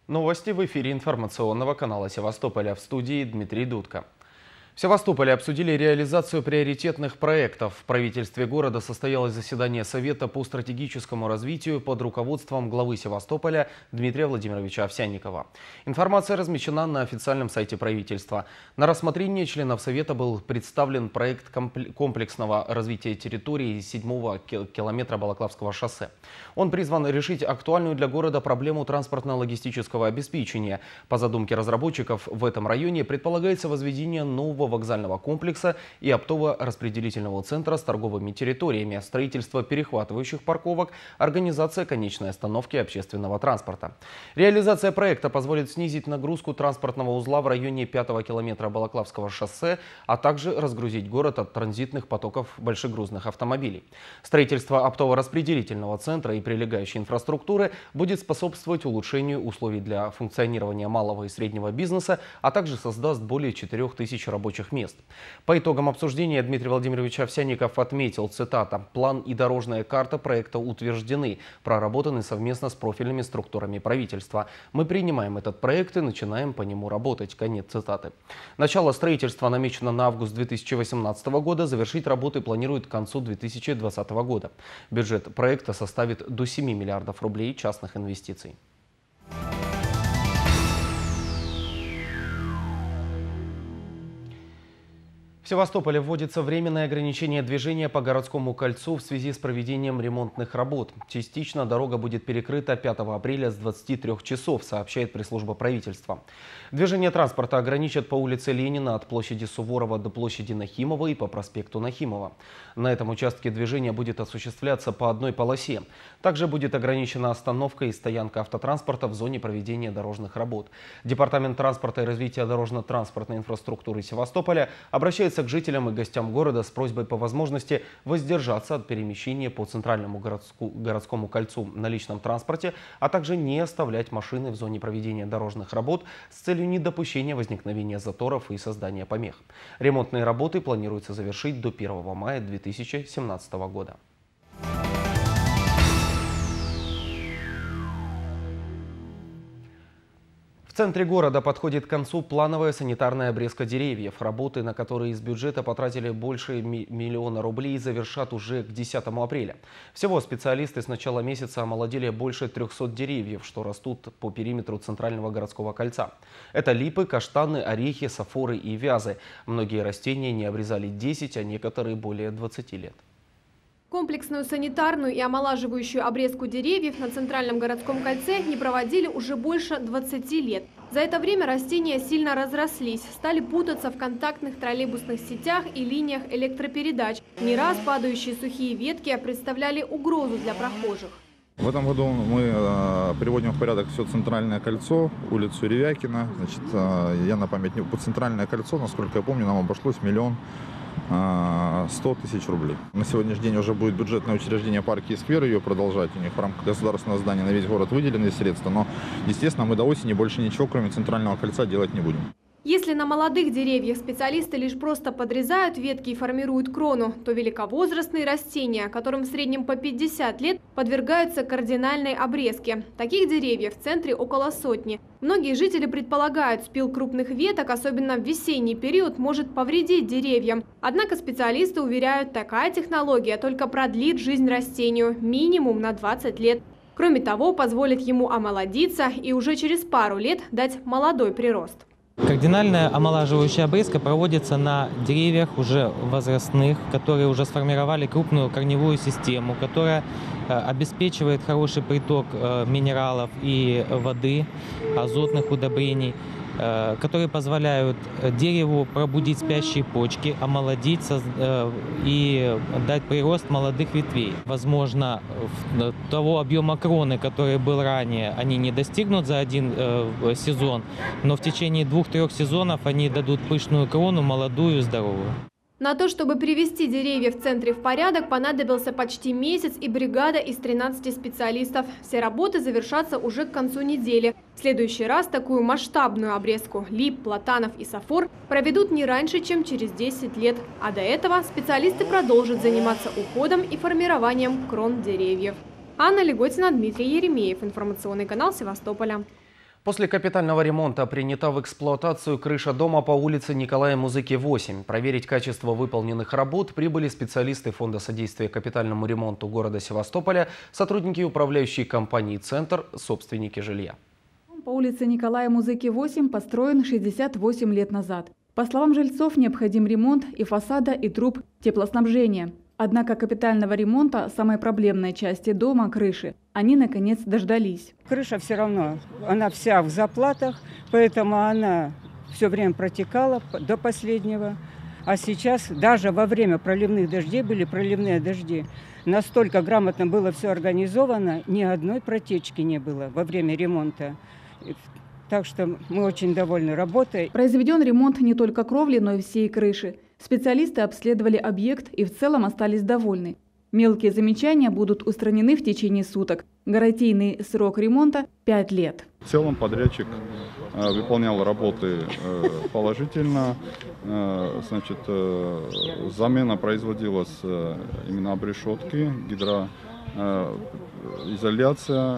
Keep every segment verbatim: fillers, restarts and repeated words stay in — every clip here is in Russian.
Новости в эфире информационного канала Севастополя, в студии Дмитрий Дудко. В Севастополе обсудили реализацию приоритетных проектов. В правительстве города состоялось заседание Совета по стратегическому развитию под руководством главы Севастополя Дмитрия Владимировича Овсянникова. Информация размещена на официальном сайте правительства. На рассмотрение членов Совета был представлен проект комплексного развития территории седьмого километра Балаклавского шоссе. Он призван решить актуальную для города проблему транспортно-логистического обеспечения. По задумке разработчиков, в этом районе предполагается возведение нового вокзального комплекса и оптово-распределительного центра с торговыми территориями, строительство перехватывающих парковок, организация конечной остановки общественного транспорта. Реализация проекта позволит снизить нагрузку транспортного узла в районе пятого километра Балаклавского шоссе, а также разгрузить город от транзитных потоков большегрузных автомобилей. Строительство оптово-распределительного центра и прилегающей инфраструктуры будет способствовать улучшению условий для функционирования малого и среднего бизнеса, а также создаст более четырёх тысяч рабочих мест. По итогам обсуждения Дмитрий Владимирович Овсянников отметил, цитата, «План и дорожная карта проекта утверждены, проработаны совместно с профильными структурами правительства. Мы принимаем этот проект и начинаем по нему работать». Конец цитаты. Начало строительства намечено на август две тысячи восемнадцатого года, завершить работы планируют к концу две тысячи двадцатого года. Бюджет проекта составит до семи миллиардов рублей частных инвестиций. В Севастополе вводится временное ограничение движения по городскому кольцу в связи с проведением ремонтных работ. Частично дорога будет перекрыта пятого апреля с двадцати трёх часов, сообщает пресс-служба правительства. Движение транспорта ограничат по улице Ленина от площади Суворова до площади Нахимова и по проспекту Нахимова. На этом участке движение будет осуществляться по одной полосе. Также будет ограничена остановка и стоянка автотранспорта в зоне проведения дорожных работ. Департамент транспорта и развития дорожно-транспортной инфраструктуры Севастополя обращается к жителям и гостям города с просьбой по возможности воздержаться от перемещения по центральному городску, городскому кольцу на личном транспорте, а также не оставлять машины в зоне проведения дорожных работ с целью недопущения возникновения заторов и создания помех. Ремонтные работы планируется завершить до первого мая две тысячи семнадцатого года. В центре города подходит к концу плановая санитарная обрезка деревьев. Работы, на которые из бюджета потратили больше миллиона рублей, завершат уже к десятому апреля. Всего специалисты с начала месяца омолодили больше трёхсот деревьев, что растут по периметру центрального городского кольца. Это липы, каштаны, орехи, сафоры и вязы. Многие растения не обрезали десять, а некоторые более двадцати лет. Комплексную санитарную и омолаживающую обрезку деревьев на центральном городском кольце не проводили уже больше двадцати лет. За это время растения сильно разрослись, стали путаться в контактных троллейбусных сетях и линиях электропередач. Не раз падающие сухие ветки представляли угрозу для прохожих. В этом году мы э, приводим в порядок все центральное кольцо, улицу Ревякина. Значит, э, я на память не... По центральное кольцо, насколько я помню, нам обошлось миллион сто тысяч рублей. На сегодняшний день уже будет бюджетное учреждение «Парки и скверы» ее продолжать. У них в рамках государственного здания на весь город выделены средства. Но, естественно, мы до осени больше ничего, кроме центрального кольца, делать не будем. Если на молодых деревьях специалисты лишь просто подрезают ветки и формируют крону, то великовозрастные растения, которым в среднем по пятьдесят лет, подвергаются кардинальной обрезке. Таких деревьев в центре около сотни. Многие жители предполагают, спил крупных веток, особенно в весенний период, может повредить деревьям. Однако специалисты уверяют, такая технология только продлит жизнь растению минимум на двадцать лет. Кроме того, позволит ему омолодиться и уже через пару лет дать молодой прирост. Кардинальная омолаживающая обрезка проводится на деревьях уже возрастных, которые уже сформировали крупную корневую систему, которая обеспечивает хороший приток минералов и воды, азотных удобрений, которые позволяют дереву пробудить спящие почки, омолодить и дать прирост молодых ветвей. Возможно, того объема кроны, который был ранее, они не достигнут за один сезон, но в течение двух-трех сезонов они дадут пышную крону, молодую, здоровую. На то, чтобы привести деревья в центре в порядок, понадобился почти месяц и бригада из тринадцати специалистов. Все работы завершатся уже к концу недели. В следующий раз такую масштабную обрезку лип, платанов и сафор проведут не раньше, чем через десять лет. А до этого специалисты продолжат заниматься уходом и формированием крон деревьев. Анна Леготина, Дмитрий Еремеев. Информационный канал Севастополя. После капитального ремонта принята в эксплуатацию крыша дома по улице Николая Музыки, восемь. Проверить качество выполненных работ прибыли специалисты Фонда содействия капитальному ремонту города Севастополя, сотрудники управляющей компании «Центр», собственники жилья. По улице Николая Музыки, восемь построен шестьдесят восемь лет назад. По словам жильцов, необходим ремонт и фасада, и труб теплоснабжения. Однако капитального ремонта самой проблемной части дома, крыши, они наконец дождались. Крыша все равно, она вся в заплатах, поэтому она все время протекала до последнего. А сейчас даже во время проливных дождей, были проливные дожди, настолько грамотно было все организовано, ни одной протечки не было во время ремонта. Так что мы очень довольны работой. Произведен ремонт не только кровли, но и всей крыши. Специалисты обследовали объект и в целом остались довольны. Мелкие замечания будут устранены в течение суток. Гарантийный срок ремонта – пять лет. В целом подрядчик э, выполнял работы э, положительно. Э, значит, э, замена производилась э, именно обрешетки, гидро. Изоляция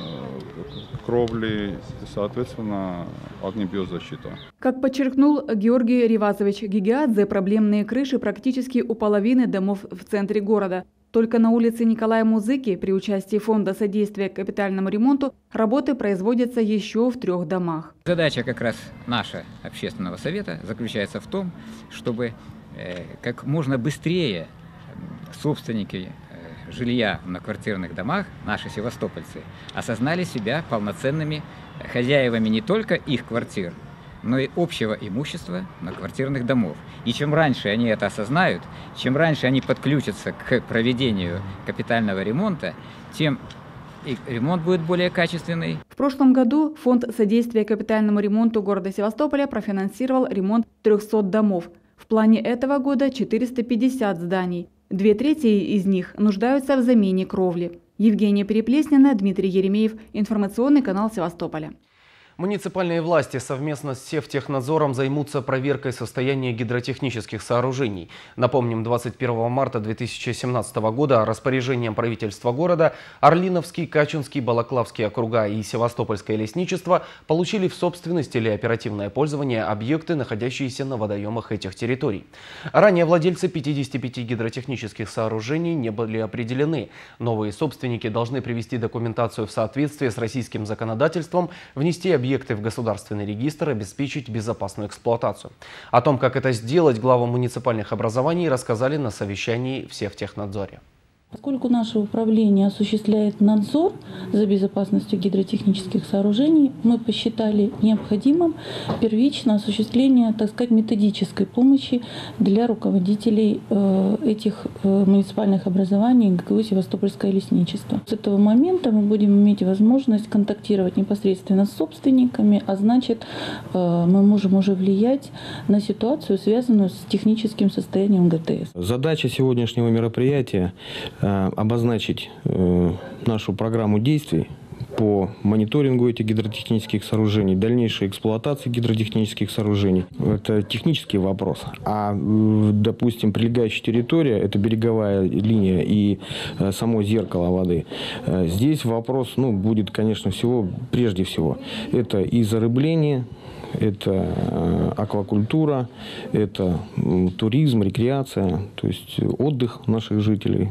кровли, соответственно, огнебиозащита. Как подчеркнул Георгий Ривазович Гигиадзе, проблемные крыши практически у половины домов в центре города. Только на улице Николая Музыки при участии Фонда содействия капитальному ремонту работы производятся еще в трех домах. Задача как раз наша, общественного совета, заключается в том, чтобы э, как можно быстрее собственники жилья в многоквартирных домах, наши севастопольцы, осознали себя полноценными хозяевами не только их квартир, но и общего имущества многоквартирных домов. И чем раньше они это осознают, чем раньше они подключатся к проведению капитального ремонта, тем и ремонт будет более качественный. В прошлом году Фонд содействия капитальному ремонту города Севастополя профинансировал ремонт трёхсот домов. В плане этого года четыреста пятьдесят зданий. Две трети из них нуждаются в замене кровли. Евгения Переплеснина, Дмитрий Еремеев, информационный канал Севастополя. Муниципальные власти совместно с Севтехнадзором займутся проверкой состояния гидротехнических сооружений. Напомним, двадцать первого марта две тысячи семнадцатого года распоряжением правительства города Орлиновский, Качинский, Балаклавский округа и Севастопольское лесничество получили в собственность или оперативное пользование объекты, находящиеся на водоемах этих территорий. Ранее владельцы пятидесяти пяти гидротехнических сооружений не были определены. Новые собственники должны привести документацию в соответствие с российским законодательством, внести объекты объекты в государственный регистр, обеспечить безопасную эксплуатацию. О том, как это сделать, главам муниципальных образований рассказали на совещании в Севтехнадзоре. Поскольку наше управление осуществляет надзор за безопасностью гидротехнических сооружений, мы посчитали необходимым первично осуществление, так сказать, методической помощи для руководителей этих муниципальных образований ГКУ «Севастопольское лесничество». С этого момента мы будем иметь возможность контактировать непосредственно с собственниками, а значит, мы можем уже влиять на ситуацию, связанную с техническим состоянием ГТС. Задача сегодняшнего мероприятия – обозначить э, нашу программу действий по мониторингу этих гидротехнических сооружений, дальнейшей эксплуатации гидротехнических сооружений. Это технический вопрос. А, допустим, прилегающая территория, это береговая линия и э, само зеркало воды. Э, здесь вопрос, ну, будет, конечно, всего, прежде всего, это и зарыбление, это аквакультура, это туризм, рекреация, то есть отдых наших жителей.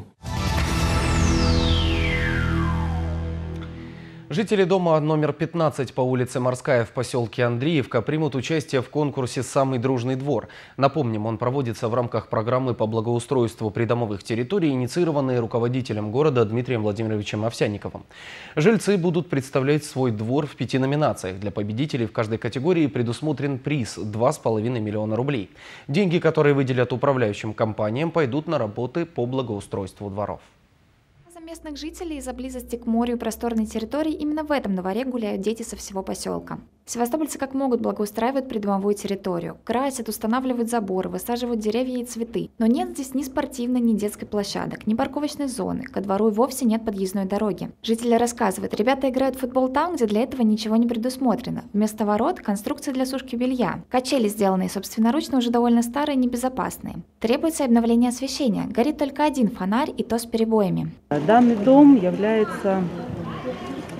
Жители дома номер пятнадцать по улице Морская в поселке Андреевка примут участие в конкурсе «Самый дружный двор». Напомним, он проводится в рамках программы по благоустройству придомовых территорий, инициированной руководителем города Дмитрием Владимировичем Овсянниковым. Жильцы будут представлять свой двор в пяти номинациях. Для победителей в каждой категории предусмотрен приз – два с половиной миллиона рублей. Деньги, которые выделят управляющим компаниям, пойдут на работы по благоустройству дворов. Местных жителей из-за близости к морю и просторной территории именно в этом дворе гуляют дети со всего поселка. Севастопольцы как могут благоустраивают придомовую территорию, красят, устанавливают заборы, высаживают деревья и цветы. Но нет здесь ни спортивной, ни детской площадок, ни парковочной зоны, ко двору и вовсе нет подъездной дороги. Жители рассказывают, ребята играют в футбол там, где для этого ничего не предусмотрено. Вместо ворот – конструкции для сушки белья. Качели, сделанные собственноручно, уже довольно старые и небезопасные. Требуется обновление освещения, горит только один фонарь и то с перебоями. Данный дом является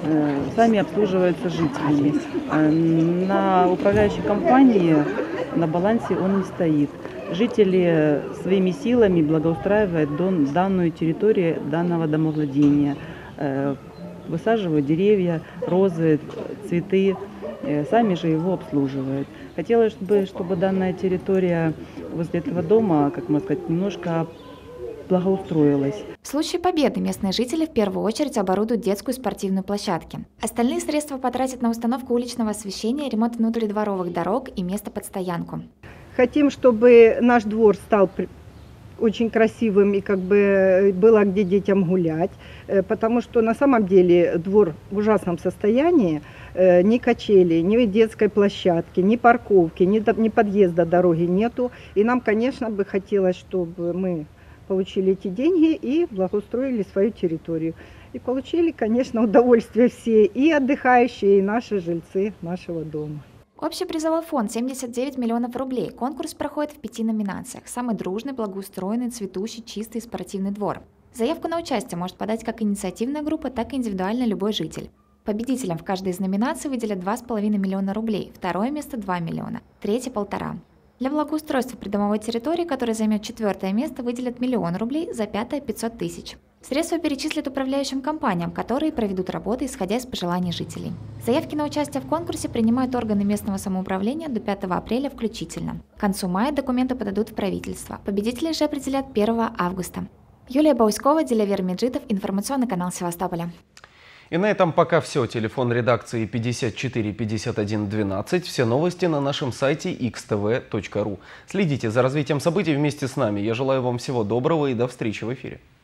сами обслуживаются жителями. На управляющей компании на балансе он не стоит. Жители своими силами благоустраивают данную территорию данного домовладения. Высаживают деревья, розы, цветы, сами же его обслуживают. Хотелось бы, чтобы данная территория возле этого дома, как можно сказать, немножко благоустроилась. В случае победы местные жители в первую очередь оборудуют детскую спортивную площадку. Остальные средства потратят на установку уличного освещения, ремонт внутридворовых дорог и место под стоянку. Хотим, чтобы наш двор стал очень красивым и как бы было где детям гулять, потому что на самом деле двор в ужасном состоянии, ни качели, ни детской площадки, ни парковки, ни, ни подъезда дороги нету. И нам, конечно, бы хотелось, чтобы мы получили эти деньги и благоустроили свою территорию. И получили, конечно, удовольствие все, и отдыхающие, и наши жильцы нашего дома. Общий призовой фонд семьдесят девять миллионов рублей. Конкурс проходит в пяти номинациях. Самый дружный, благоустроенный, цветущий, чистый спортивный двор. Заявку на участие может подать как инициативная группа, так и индивидуально любой житель. Победителям в каждой из номинаций выделят два с половиной миллиона рублей, второе место – два миллиона, третье – полтора. Для благоустройства придомовой территории, которая займет четвертое место, выделят миллион рублей, за пятое – пятьсот тысяч. Средства перечислят управляющим компаниям, которые проведут работы, исходя из пожеланий жителей. Заявки на участие в конкурсе принимают органы местного самоуправления до пятого апреля включительно. К концу мая документы подадут в правительство. Победителей же определят первого августа. Юлия Бауськова, Дилявер Меджидов, информационный канал Севастополя. И на этом пока все. Телефон редакции пятьдесят четыре пятьдесят один двенадцать. Все новости на нашем сайте икс тэ вэ точка ру. Следите за развитием событий вместе с нами. Я желаю вам всего доброго и до встречи в эфире.